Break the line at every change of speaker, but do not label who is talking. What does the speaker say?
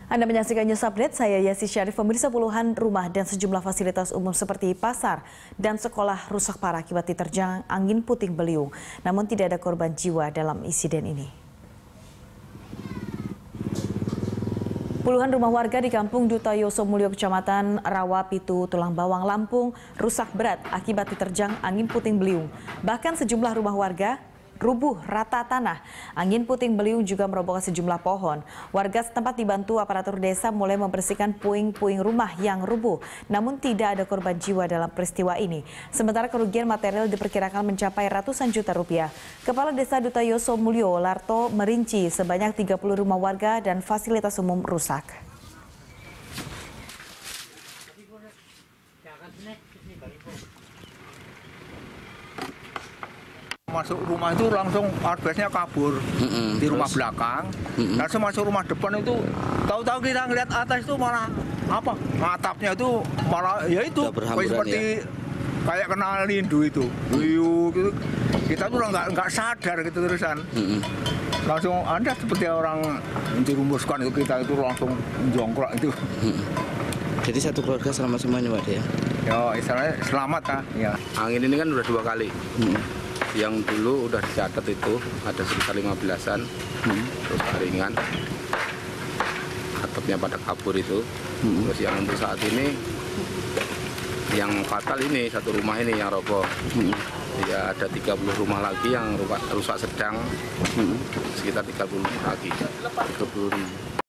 Anda menyaksikan News Update, saya Yasi Syarif. Pemirsa, puluhan rumah dan sejumlah fasilitas umum seperti pasar dan sekolah rusak parah akibat diterjang angin puting beliung. Namun tidak ada korban jiwa dalam insiden ini. Puluhan rumah warga di Kampung Duta Yoso Mulyo, Kecamatan Rawapitu, Tulang Bawang, Lampung, rusak berat akibat diterjang angin puting beliung. Bahkan sejumlah rumah warga rubuh rata tanah. Angin puting beliung juga merobohkan sejumlah pohon. Warga setempat dibantu aparatur desa mulai membersihkan puing-puing rumah yang rubuh. Namun tidak ada korban jiwa dalam peristiwa ini. Sementara kerugian material diperkirakan mencapai ratusan juta rupiah. Kepala Desa Duta Yoso Mulyo, Larto, merinci sebanyak 30 rumah warga dan fasilitas umum rusak.
Masuk rumah itu langsung arbesnya kabur di rumah belakang, langsung masuk rumah depan itu tahu-tahu kita ngeliat atas itu malah apa atapnya itu malah ya itu seperti kayak kena lindu itu, gitu. Kita tuh nggak sadar gitu terusan, langsung Anda seperti orang dirumuskan itu kita itu langsung jongkrak itu.
Jadi satu keluarga selamat semuanya, Pak ya?
Ya istilahnya selamat kan? Ya.
Angin ini kan udah 2 kali. Yang dulu udah dicatat itu ada sekitar 15-an, terus ringan, atapnya pada kabur itu. Terus yang untuk saat ini, yang fatal ini satu rumah ini yang roboh. Ya ada 30 rumah lagi yang rusak sedang, sekitar 30 lagi. 30 rumah.